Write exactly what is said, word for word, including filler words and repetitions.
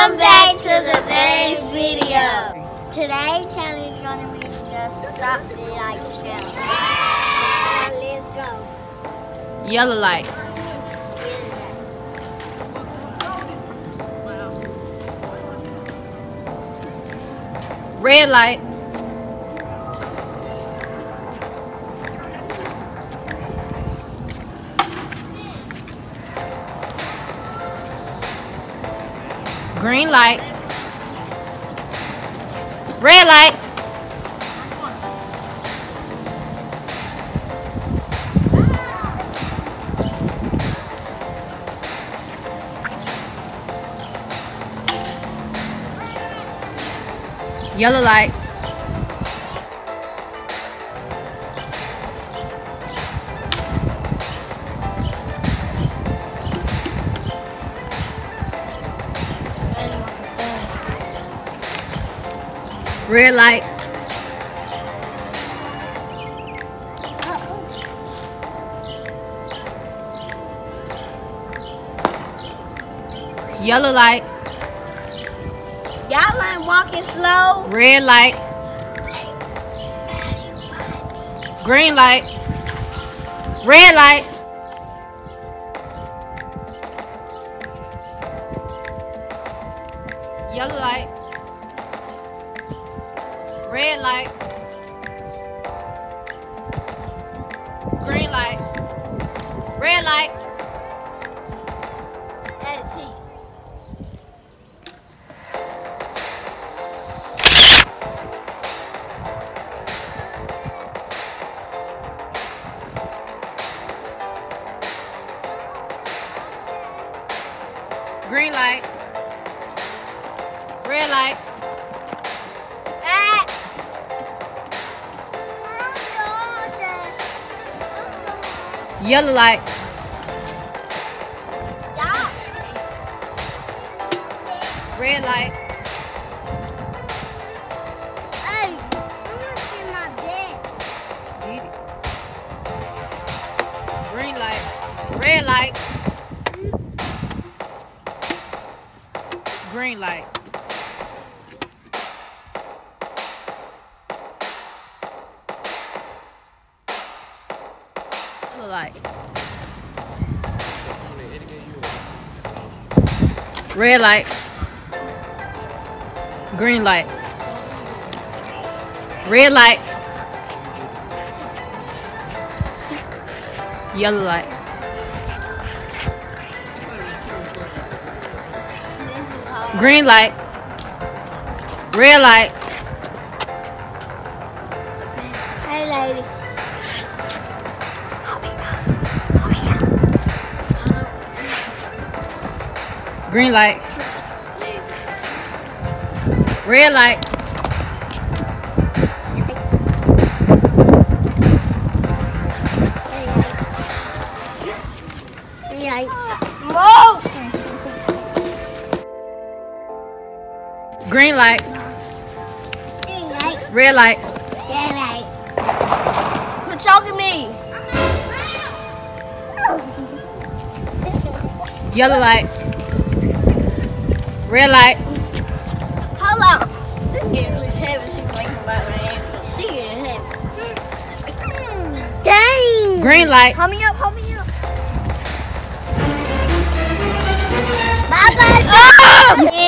Welcome back to today's video. Today's challenge is gonna be the stop the light challenge. So let's go. Yellow light. Red light. Green light. Red light. Yellow light. Red light. Yellow light. Y'all ain't walking slow. Red light. Green light. Red light. Yellow light. Red light. Green light. Red light. That's it. Green light. Red light. Ah. Yellow light. Stop. Red light. Hey, I'm gonna get my bed. Get it. Green light. Red light. Green light. Yellow light. Red light. Green light. Red light. Yellow light. Green light. Red light. Hey, lady. Green light. Red light. Hey, move. Green light. Red light. Quit choking me. Yellow light. Red light. Hold on. This game is heavy. She can make me bite my ass. She getting heavy. Dang. Green light. Hold me up. Hold me up. Bye bye. Oh!